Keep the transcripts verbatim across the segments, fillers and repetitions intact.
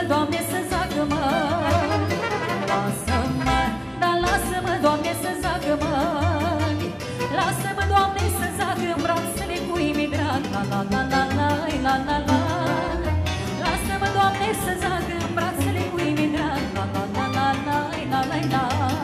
Doamne, să zacă, mă. Lasă-mă, dar lasă-mă, Doamne, să zacă, mă. Lasă-mă, Doamne, să zacă în brațele cui-mi drag. La la la la la la la la. Lasă-mă, Doamne, să zacă în brațele cui-mi drag. La la la la la la la la.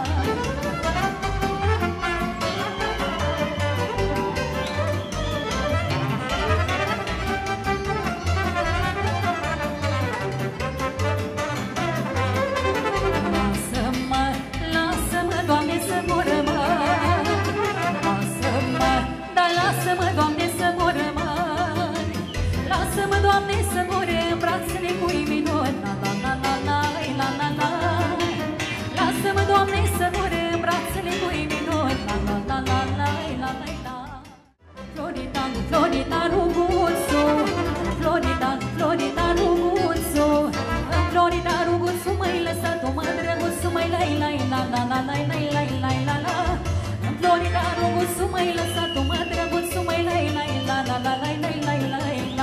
Lasă-mă, Doamne, să moră, mă. Lasă-mă, Doamne, să moră în brațele cui minor. La la la la la la la la. Lasă-mă, Doamne, să moră în brațele cui minor. La la la la la la la la. Floridan, Floridan, ruguțu. Floridan, Floridan, ruguțu. În Florida, ruguțu, măi lăsat-o, mă, drăguțu, măi, lai, lai, la la la la la la la la la. În Florida, ruguțu, măi lăsat-o, mă, drăguțu, măi, lai, lai, la la la la la la la la.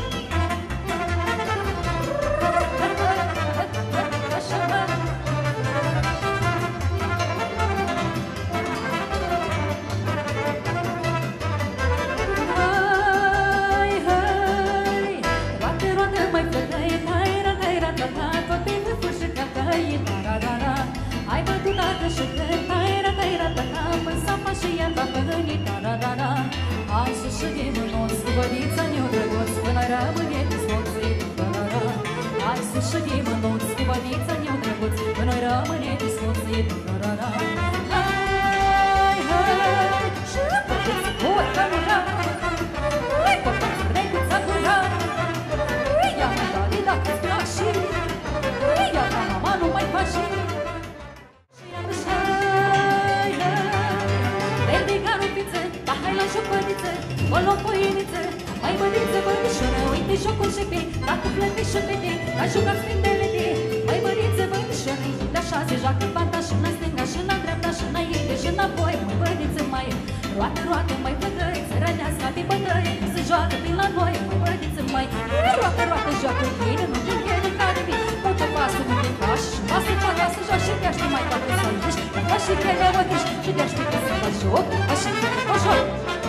Așa, mă. Hai, hai, roată, roată, măi, flăcăi, hai, rata, rata, ta, toate vârfuri și cătăi, tararara. Hai, bătulată și cânt, hai, rata, rata, ta, până s-apa și ea ta păgănii, tararara. Hai să ședem în nos, cu bădița ne-o drăgoț, până rămâne dismoțit, tarara. Hai să ședem în nos, cu bădița ne-o drăgoț, până rămâne dismoțit, tarara. Hai, hai, și păcăți boi, tarara. Hai, păcăți vrecuța gura. Ia-mă, dali, dacă-ți place. Ia-mă, mama, nu mai faci. O locoiniță, mai bădiță, bădișoră, uite jocul și pe, dacă plăte și fete, ca jucați fetele de. Mai bădiță, bădișoră, de așa se joacă fata și în stânga și în dreapta și înainte și înapoi. Mai bădiță, mai roată, roată, mai bătăi, să rănească pe bătăi, se joacă prin la noi. Mai bădiță, mai roată, roată, joacă bine, nu te pierde care vii. Face pasă, nu te faci, și pasă ceata să joacă și te aștept mai toate să-i duci. Ca și crede, mă duci, și te aștept să faci joc, așa că te faci joc.